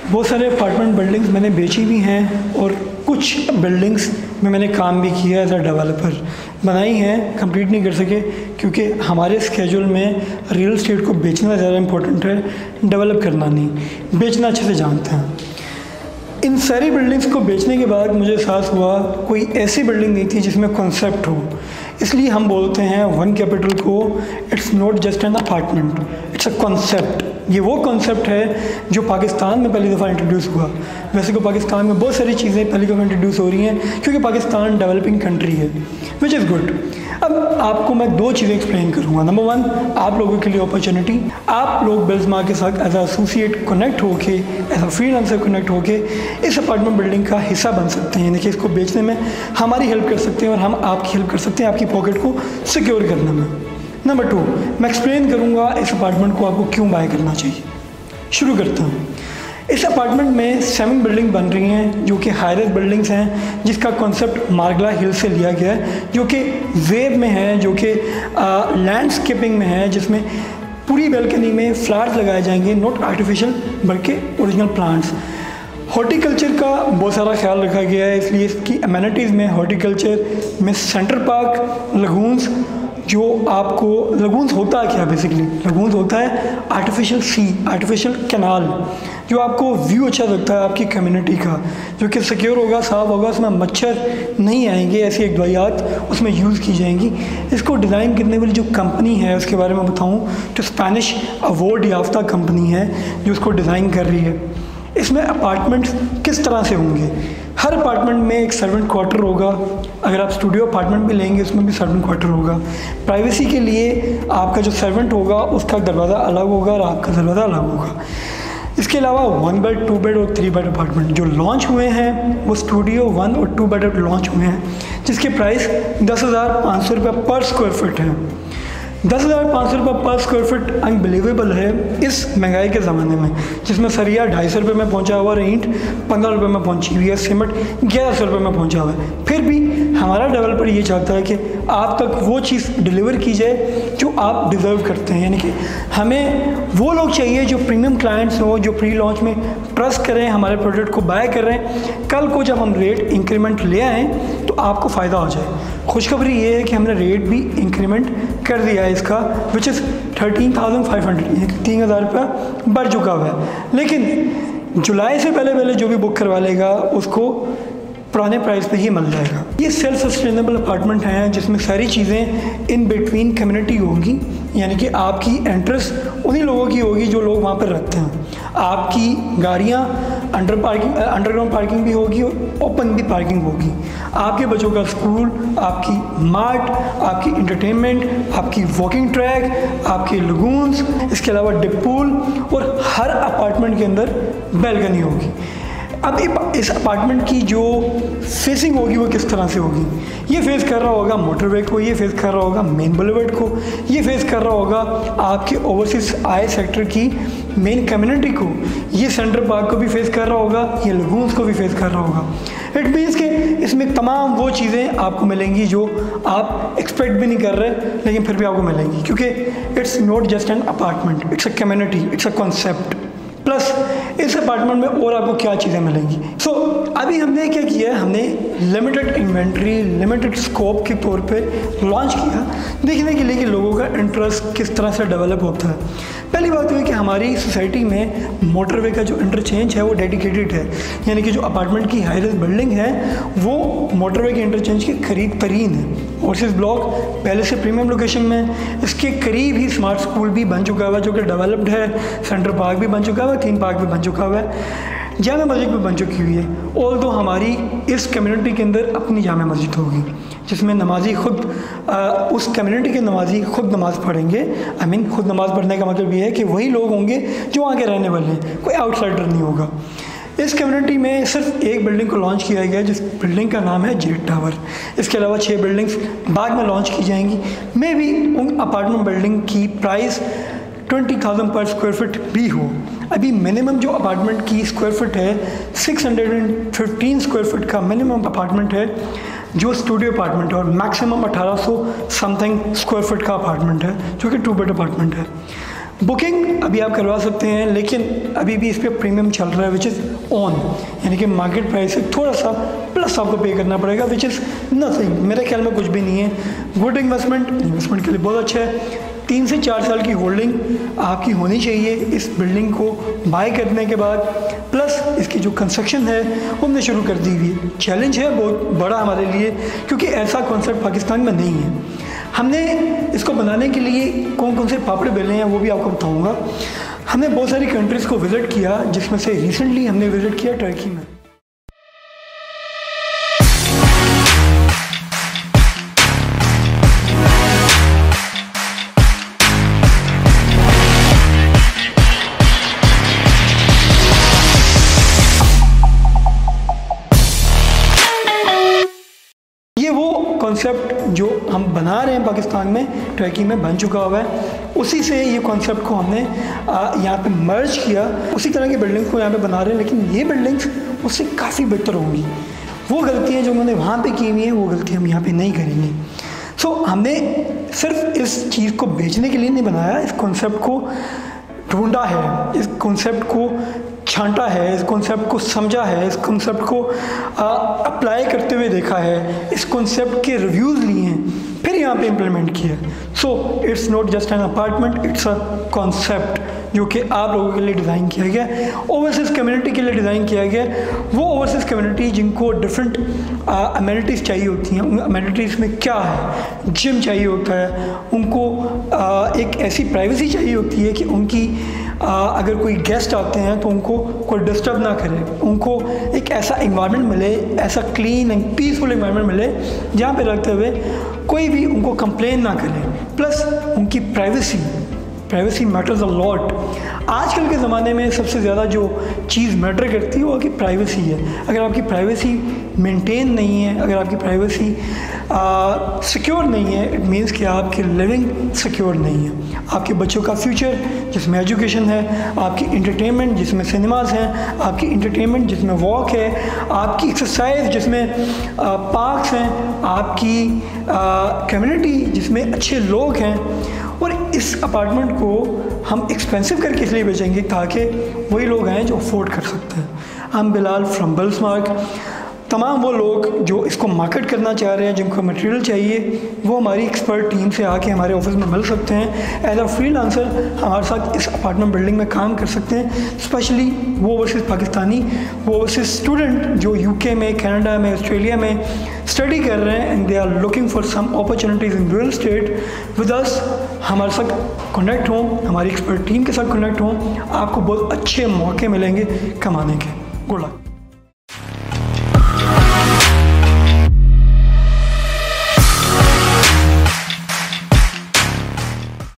बहुत सारे apartment buildings मैंने बेची भी हैं और कुछ बिल्डिंग्स में मैंने काम भी किया एज अ डेवलपर। बनाई हैं, कंप्लीट नहीं कर सके क्योंकि हमारे स्केड्यूल में रियल एस्टेट को बेचना ज़्यादा इम्पोर्टेंट है, डेवलप करना नहीं। बेचना अच्छे से जानते हैं। इन सारी बिल्डिंग्स को बेचने के बाद मुझे एहसास हुआ कोई ऐसी बिल्डिंग नहीं थी जिसमें कॉन्सेप्ट हो। इसलिए हम बोलते हैं वन कैपिटल को it's not just an apartment, it's a concept. ये वो कॉन्सेप्ट है जो पाकिस्तान में पहली दफ़ा इंट्रोड्यूस हुआ। वैसे तो पाकिस्तान में बहुत सारी चीज़ें पहली दफ़ा इंट्रोड्यूस हो रही हैं क्योंकि पाकिस्तान डेवलपिंग कंट्री है, विच इज़ गुड। अब आपको मैं दो चीज़ें एक्सप्लेन करूँगा। नंबर वन, आप लोगों के लिए अपॉर्चुनिटी। आप लोग बिल्डमार्ट के साथ एज अ एसोसिएट कनेक्ट होके, एज अ फ्रीलांसर कनेक्ट होके इस अपार्टमेंट बिल्डिंग का हिस्सा बन सकते हैं, यानी कि इसको बेचने में हमारी हेल्प कर सकते हैं और हम आपकी हेल्प कर सकते हैं आपकी पॉकेट को सिक्योर करने में। नंबर टू, मैं एक्सप्लेन करूँगा इस अपार्टमेंट को आपको क्यों बाय करना चाहिए। शुरू करते हैं। इस अपार्टमेंट में 7 बिल्डिंग बन रही हैं जो कि हाईराइज बिल्डिंग्स हैं, जिसका कॉन्सेप्ट मार्गला हिल से लिया गया है, जो कि वेव में है, जो कि लैंडस्केपिंग में है, जिसमें पूरी बैल्कनी में फ्लावर्स लगाए जाएंगे, नॉट आर्टिफिशियल बल्कि ओरिजिनल प्लांट्स। हॉर्टिकल्चर का बहुत सारा ख्याल रखा गया है, इसलिए इसकी अमेनिटीज़ में हॉर्टिकल्चर में सेंटर पार्क, लगून्स। जो आपको लगून्स होता है क्या, बेसिकली लगून्स होता है आर्टिफिशियल सी, आर्टिफिशियल कैनाल, जो आपको व्यू अच्छा लगता है आपकी कम्युनिटी का, जो कि सिक्योर होगा, साफ होगा, उसमें मच्छर नहीं आएंगे, ऐसी एक दवाइयात उसमें यूज़ की जाएंगी। इसको डिज़ाइन करने वाली जो कंपनी है उसके बारे में बताऊं तो स्पेनिश अवार्ड याफ्ता कंपनी है जो उसको डिज़ाइन कर रही है। इसमें अपार्टमेंट्स किस तरह से होंगे? हर अपार्टमेंट में एक सर्वेंट क्वार्टर होगा। अगर आप स्टूडियो अपार्टमेंट भी लेंगे उसमें भी सर्वेंट क्वार्टर होगा। प्राइवेसी के लिए आपका जो सर्वेंट होगा उसका दरवाज़ा अलग होगा और आपका दरवाज़ा अलग होगा। इसके अलावा 1 बेड, 2 बेड और 3 बेड अपार्टमेंट जो लॉन्च हुए हैं वो स्टूडियो 1 और 2 बेड लॉन्च हुए हैं, जिसके प्राइस 10,500 रुपये पर स्क्वायर फीट है। 10,500 रुपये पर स्क्वायर फीट अनबिलीवेबल है इस महंगाई के ज़माने में, जिसमें सरिया 250 रुपये में पहुंचा हुआ है, ईंट 15 रुपये में पहुंची हुई है, सीमेंट 1100 रुपये में पहुंचा हुआ है। फिर भी हमारा डेवलपर ये चाहता है कि आप तक वो चीज़ डिलीवर की जाए जो आप डिज़र्व करते हैं, यानी कि हमें वो लोग चाहिए जो प्रीमियम क्लाइंट्स हो, जो प्री लॉन्च में ट्रस्ट करें, हमारे प्रोडक्ट को बाय कर रहे हैं। कल को जब हम रेट इंक्रीमेंट ले आएँ तो आपको फ़ायदा हो जाए। खुशखबरी ये है कि हमने रेट भी इंक्रीमेंट कर दिया है इसका, विच इज़ 13,500, 3,000 रुपया बढ़ चुका हुआ है। लेकिन जुलाई से पहले जो भी बुक करवा लेगा उसको पुराने प्राइस पे ही मिल जाएगा। ये सेल्फ सस्टेनेबल अपार्टमेंट हैं जिसमें सारी चीज़ें इन बिटवीन कम्युनिटी होंगी, यानी कि आपकी इंटरेस्ट उन्हीं लोगों की होगी जो लोग वहाँ पर रहते हैं। आपकी गाड़ियाँ अंडरग्राउंड पार्किंग भी होगी और ओपन भी पार्किंग होगी। आपके बच्चों का स्कूल, आपकी मार्ट, आपकी इंटरटेनमेंट, आपकी वॉकिंग ट्रैक, आपके लगून्स, इसके अलावा डिप पूल और हर अपार्टमेंट के अंदर बैल्कनी होगी। अब इस अपार्टमेंट की जो फेसिंग होगी वो किस तरह से होगी? ये फेस कर रहा होगा मोटरवे को, ये फेस कर रहा होगा मेन बुलेवर्ड को, ये फेस कर रहा होगा आपके ओवरसीज आई सेक्टर की मेन कम्युनिटी को, ये सेंट्रल पार्क को भी फेस कर रहा होगा, ये लगून्स को भी फेस कर रहा होगा। इट मीन्स कि इसमें तमाम वो चीज़ें आपको मिलेंगी जो आप एक्सपेक्ट भी नहीं कर रहे, लेकिन फिर भी आपको मिलेंगी, क्योंकि it's not just an apartment, it's a community, it's a concept. Plus इस अपार्टमेंट में और आपको क्या चीज़ें मिलेंगी। सो अभी हमने क्या किया है, हमने लिमिटेड इन्वेंट्री, लिमिटेड स्कोप के तौर पे लॉन्च किया, देखने के लिए कि लोगों का इंटरेस्ट किस तरह से डेवलप होता है। पहली बात ये है कि हमारी सोसाइटी में मोटरवे का जो इंटरचेंज है वो डेडिकेटेड है, यानी कि जो अपार्टमेंट की हाई राइज बिल्डिंग है वो मोटरवे के इंटरचेंज के करीब तरीन है। ओवरसीज ब्लॉक पहले से प्रीमियम लोकेशन में, इसके करीब ही स्मार्ट स्कूल भी बन चुका हुआ है जो कि डेवलप्ड है, सेंट्रल पार्क भी बन चुका हुआ है, थीम पार्क भी बन चुका हुआ है, जामा मस्जिद भी बन चुकी हुई है। ऑल तो हमारी इस कम्युनिटी के अंदर अपनी जामा मस्जिद होगी जिसमें नमाजी खुद उस कम्युनिटी के नमाजी खुद नमाज़ पढ़ेंगे। आई मीन खुद नमाज़ पढ़ने का मतलब ये है कि वही लोग होंगे जो वहाँ के रहने वाले हैं, कोई आउटसाइडर नहीं होगा। इस कम्युनिटी में सिर्फ एक बिल्डिंग को लॉन्च किया गया है जिस बिल्डिंग का नाम है जेट टावर। इसके अलावा 6 बिल्डिंग्स बाद में लॉन्च की जाएंगी। मे बी उन अपार्टमेंट बिल्डिंग की प्राइस 20,000 पर स्क्वायर फीट भी हो। अभी मिनिमम जो अपार्टमेंट की स्क्वायर फीट है 615 स्क्वायर फीट का मिनिमम अपार्टमेंट है जो स्टूडियो अपार्टमेंट है, और मैक्सिमम 1800 समथिंग स्क्वायर फीट का अपार्टमेंट है जो कि 2 बेड अपार्टमेंट है। बुकिंग अभी आप करवा सकते हैं, लेकिन अभी भी इस पर प्रीमियम चल रहा है विच इज़ ऑन, यानी कि मार्केट प्राइस से थोड़ा सा प्लस आपको पे करना पड़ेगा विच इज़ नथिंग, मेरे ख्याल में कुछ भी नहीं है। गुड इन्वेस्टमेंट के लिए बहुत अच्छा है। 3 से 4 साल की होल्डिंग आपकी होनी चाहिए इस बिल्डिंग को बाय करने के बाद, प्लस इसकी जो कंस्ट्रक्शन है वो हमने शुरू कर दी हुई है। चैलेंज है बहुत बड़ा हमारे लिए, क्योंकि ऐसा कॉन्सेप्ट पाकिस्तान में नहीं है। हमने इसको बनाने के लिए कौन कौन से पापड़ बेले हैं वो भी आपको बताऊंगा। हमने बहुत सारी कंट्रीज़ को विज़िट किया, जिसमें से रिसेंटली हमने विज़िट किया टर्की में। कॉन्सेप्ट जो हम बना रहे हैं पाकिस्तान में, टर्की में बन चुका हुआ है, उसी से ये कॉन्सेप्ट को हमने यहाँ पे मर्ज किया। उसी तरह की बिल्डिंग्स को यहाँ पे बना रहे हैं, लेकिन ये बिल्डिंग्स उससे काफ़ी बेहतर होंगी। वो गलतियाँ जो उन्होंने वहाँ पे की हुई हैं वो गलतियाँ हम यहाँ पे नहीं करेंगे। सो हमने सिर्फ इस चीज़ को बेचने के लिए नहीं बनाया, इस कॉन्सेप्ट को ढूंढा है, इस कॉन्सेप्ट को छांटा है, इस कॉन्सेप्ट को समझा है, इस कॉन्सेप्ट को अप्लाई करते हुए देखा है, इस कॉन्सेप्ट के रिव्यूज़ लिए हैं, फिर यहाँ पे इम्प्लीमेंट किया। So it's not just an apartment, it's a concept जो कि आप लोगों के लिए डिज़ाइन किया गया, ओवरसीज़ कम्युनिटी के लिए डिज़ाइन किया गया। वो ओवरसीज़ कम्युनिटी जिनको डिफरेंट अमेनिटीज़ चाहिए होती हैं, उन अमेनिटीज़ में क्या है, जिम चाहिए होता है, उनको एक ऐसी प्राइवेसी चाहिए होती है कि उनकी अगर कोई गेस्ट आते हैं तो उनको कोई डिस्टर्ब ना करे, उनको एक ऐसा इन्वायरमेंट मिले, ऐसा क्लीन एंड पीसफुल इन्वायरमेंट मिले जहाँ पे रहते हुए कोई भी उनको कंप्लेन ना करे, प्लस उनकी प्राइवेसी मैटर्स अ लॉट। आजकल के ज़माने में सबसे ज़्यादा जो चीज़ मैटर करती है वो आपकी प्राइवेसी है। अगर आपकी प्राइवेसी मेंटेन नहीं है, अगर आपकी प्राइवेसी सिक्योर नहीं है, इट मीन्स कि आपकी लिविंग सिक्योर नहीं है। आपके बच्चों का फ्यूचर जिसमें एजुकेशन है, आपकी इंटरटेनमेंट जिसमें सिनेमाज हैं, आपकी इंटरटेनमेंट जिसमें वॉक है, आपकी एक्सरसाइज जिसमें पार्क्स हैं, आपकी कम्युनिटी जिसमें अच्छे लोग हैं। और इस अपार्टमेंट को हम एक्सपेंसिव करके इसलिए बेचेंगे ताकि वही लोग हैं जो अफोर्ड कर सकते हैं। हम बिलाल फ्रॉम बिल्समार्क, तमाम वो लोग जो इसको मार्केट करना चाह रहे हैं, जिनको मटेरियल चाहिए, वो हमारी एक्सपर्ट टीम से आके हमारे ऑफिस में मिल सकते हैं। एज अ फ्रीलांसर हमारे साथ इस अपार्टमेंट बिल्डिंग में काम कर सकते हैं। स्पेशली वो ओवरसीज़ पाकिस्तानी, वो ओवरसीज़ स्टूडेंट जो यूके में, कनाडा में, ऑस्ट्रेलिया में स्टडी कर रहे हैं and they are looking for some opportunities in real estate with us. हमारे साथ कनेक्ट हों, हमारी एक्सपर्ट टीम के साथ कनेक्ट हों, आपको बहुत अच्छे मौके मिलेंगे कमाने के। Good luck.